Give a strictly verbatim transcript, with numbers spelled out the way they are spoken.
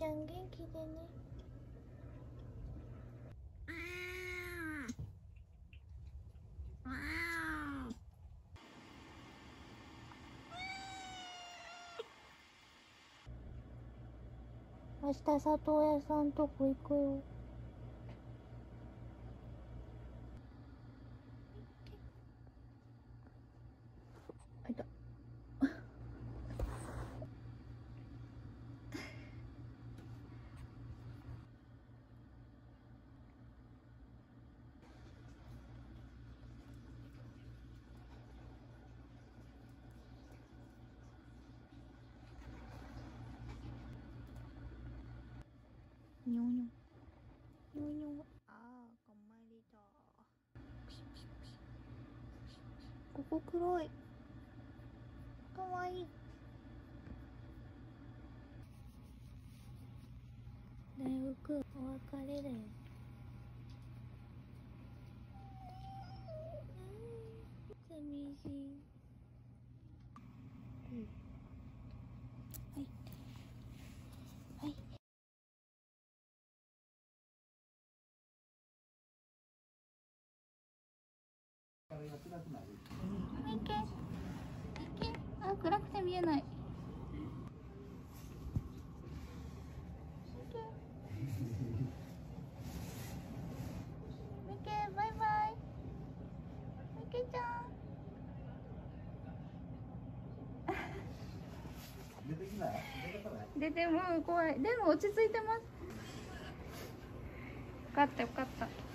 ちゃん元気でね。明日里親さんとこ行くよ。あいた。にょにょにょにょ。ああ、かまりだ。ここ黒い。かわいい。大学お別れだよ。寂しい。うん、はいはい。いけいけ。あ、暗くて見えない。いけみけ、バイバイ。みけちゃん出てきない？出てもう怖い。でも落ち着いてます。よかったよかった。